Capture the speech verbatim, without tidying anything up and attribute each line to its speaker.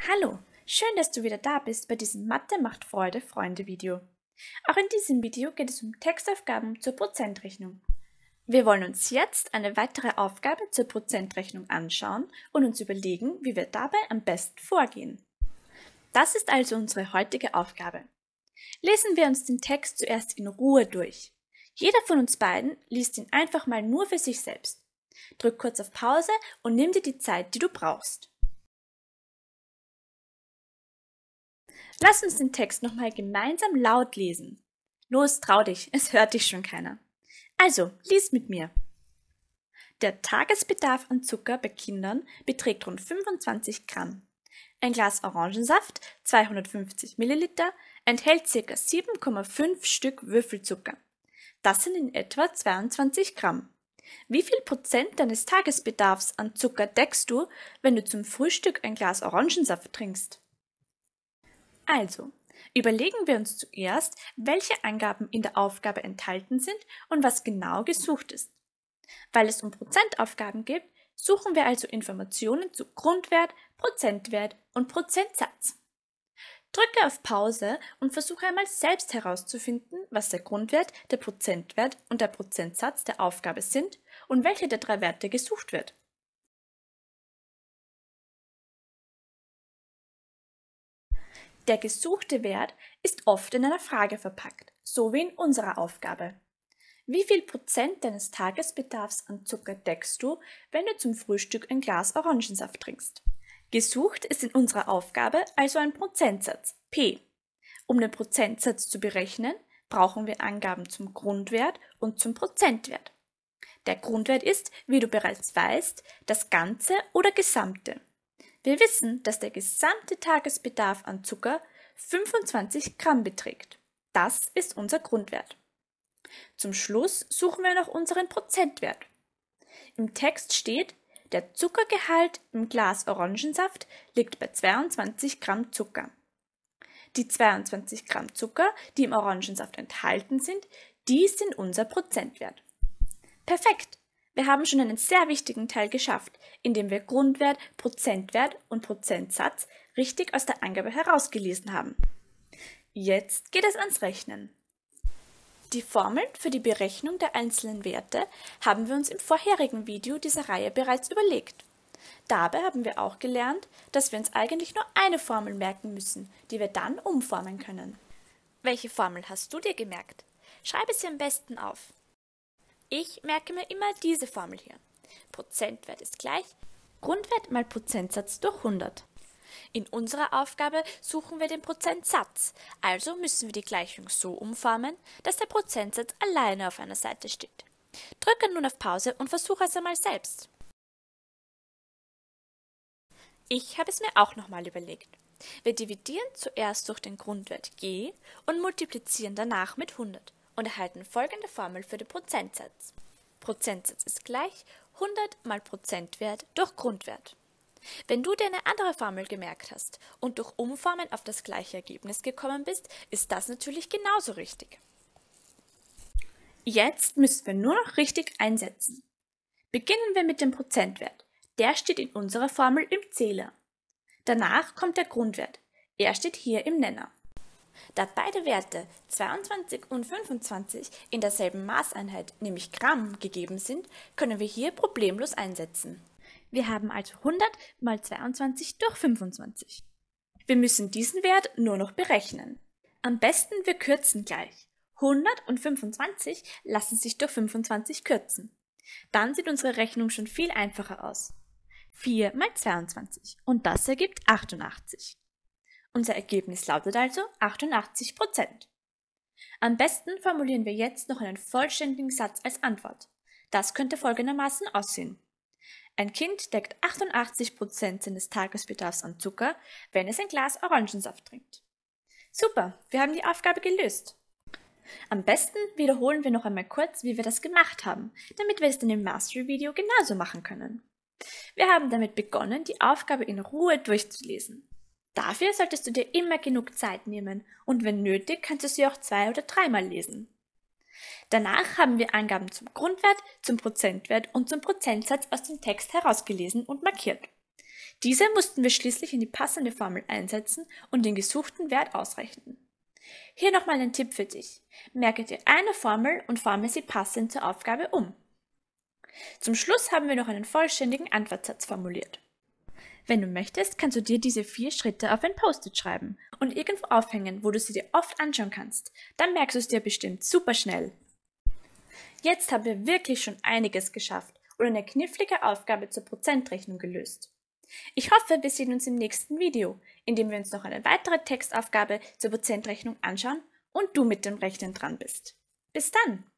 Speaker 1: Hallo, schön, dass du wieder da bist bei diesem Mathe macht Freude Freunde Video. Auch in diesem Video geht es um Textaufgaben zur Prozentrechnung. Wir wollen uns jetzt eine weitere Aufgabe zur Prozentrechnung anschauen und uns überlegen, wie wir dabei am besten vorgehen. Das ist also unsere heutige Aufgabe. Lesen wir uns den Text zuerst in Ruhe durch. Jeder von uns beiden liest ihn einfach mal nur für sich selbst. Drück kurz auf Pause und nimm dir die Zeit, die du brauchst. Lass uns den Text nochmal gemeinsam laut lesen. Los, trau dich, es hört dich schon keiner. Also, lies mit mir. Der Tagesbedarf an Zucker bei Kindern beträgt rund fünfundzwanzig Gramm. Ein Glas Orangensaft, zweihundertfünfzig Milliliter, enthält ca. sieben Komma fünf Stück Würfelzucker. Das sind in etwa zweiundzwanzig Gramm. Wie viel Prozent deines Tagesbedarfs an Zucker deckst du, wenn du zum Frühstück ein Glas Orangensaft trinkst? Also, überlegen wir uns zuerst, welche Angaben in der Aufgabe enthalten sind und was genau gesucht ist. Weil es um Prozentaufgaben geht, suchen wir also Informationen zu Grundwert, Prozentwert und Prozentsatz. Drücke auf Pause und versuche einmal selbst herauszufinden, was der Grundwert, der Prozentwert und der Prozentsatz der Aufgabe sind und welche der drei Werte gesucht wird. Der gesuchte Wert ist oft in einer Frage verpackt, so wie in unserer Aufgabe. Wie viel Prozent deines Tagesbedarfs an Zucker deckst du, wenn du zum Frühstück ein Glas Orangensaft trinkst? Gesucht ist in unserer Aufgabe also ein Prozentsatz, P. Um den Prozentsatz zu berechnen, brauchen wir Angaben zum Grundwert und zum Prozentwert. Der Grundwert ist, wie du bereits weißt, das Ganze oder Gesamte. Wir wissen, dass der gesamte Tagesbedarf an Zucker fünfundzwanzig Gramm beträgt. Das ist unser Grundwert. Zum Schluss suchen wir noch unseren Prozentwert. Im Text steht, der Zuckergehalt im Glas Orangensaft liegt bei zweiundzwanzig Gramm Zucker. Die zweiundzwanzig Gramm Zucker, die im Orangensaft enthalten sind, die sind unser Prozentwert. Perfekt! Wir haben schon einen sehr wichtigen Teil geschafft, indem wir Grundwert, Prozentwert und Prozentsatz richtig aus der Angabe herausgelesen haben. Jetzt geht es ans Rechnen. Die Formeln für die Berechnung der einzelnen Werte haben wir uns im vorherigen Video dieser Reihe bereits überlegt. Dabei haben wir auch gelernt, dass wir uns eigentlich nur eine Formel merken müssen, die wir dann umformen können. Welche Formel hast du dir gemerkt? Schreibe sie am besten auf. Ich merke mir immer diese Formel hier. Prozentwert ist gleich Grundwert mal Prozentsatz durch hundert. In unserer Aufgabe suchen wir den Prozentsatz, also müssen wir die Gleichung so umformen, dass der Prozentsatz alleine auf einer Seite steht. Drücke nun auf Pause und versuche es einmal selbst. Ich habe es mir auch nochmal überlegt. Wir dividieren zuerst durch den Grundwert G und multiplizieren danach mit hundert. Und erhalten folgende Formel für den Prozentsatz. Prozentsatz ist gleich hundert mal Prozentwert durch Grundwert. Wenn du dir eine andere Formel gemerkt hast und durch Umformen auf das gleiche Ergebnis gekommen bist, ist das natürlich genauso richtig. Jetzt müssen wir nur noch richtig einsetzen. Beginnen wir mit dem Prozentwert. Der steht in unserer Formel im Zähler. Danach kommt der Grundwert. Er steht hier im Nenner. Da beide Werte zweiundzwanzig und fünfundzwanzig in derselben Maßeinheit, nämlich Gramm, gegeben sind, können wir hier problemlos einsetzen. Wir haben also hundert mal zweiundzwanzig durch fünfundzwanzig. Wir müssen diesen Wert nur noch berechnen. Am besten wir kürzen gleich. hundert und fünfundzwanzig lassen sich durch fünfundzwanzig kürzen. Dann sieht unsere Rechnung schon viel einfacher aus. vier mal zweiundzwanzig und das ergibt achtundachtzig. Unser Ergebnis lautet also achtundachtzig Prozent. Am besten formulieren wir jetzt noch einen vollständigen Satz als Antwort. Das könnte folgendermaßen aussehen. Ein Kind deckt achtundachtzig Prozent seines Tagesbedarfs an Zucker, wenn es ein Glas Orangensaft trinkt. Super, wir haben die Aufgabe gelöst. Am besten wiederholen wir noch einmal kurz, wie wir das gemacht haben, damit wir es dann im Mastery-Video genauso machen können. Wir haben damit begonnen, die Aufgabe in Ruhe durchzulesen. Dafür solltest du dir immer genug Zeit nehmen und wenn nötig, kannst du sie auch zwei- oder dreimal lesen. Danach haben wir Angaben zum Grundwert, zum Prozentwert und zum Prozentsatz aus dem Text herausgelesen und markiert. Diese mussten wir schließlich in die passende Formel einsetzen und den gesuchten Wert ausrechnen. Hier nochmal ein Tipp für dich. Merke dir eine Formel und forme sie passend zur Aufgabe um. Zum Schluss haben wir noch einen vollständigen Antwortsatz formuliert. Wenn du möchtest, kannst du dir diese vier Schritte auf ein Post-it schreiben und irgendwo aufhängen, wo du sie dir oft anschauen kannst. Dann merkst du es dir bestimmt super schnell. Jetzt haben wir wirklich schon einiges geschafft und eine knifflige Aufgabe zur Prozentrechnung gelöst. Ich hoffe, wir sehen uns im nächsten Video, in dem wir uns noch eine weitere Textaufgabe zur Prozentrechnung anschauen und du mit dem Rechnen dran bist. Bis dann!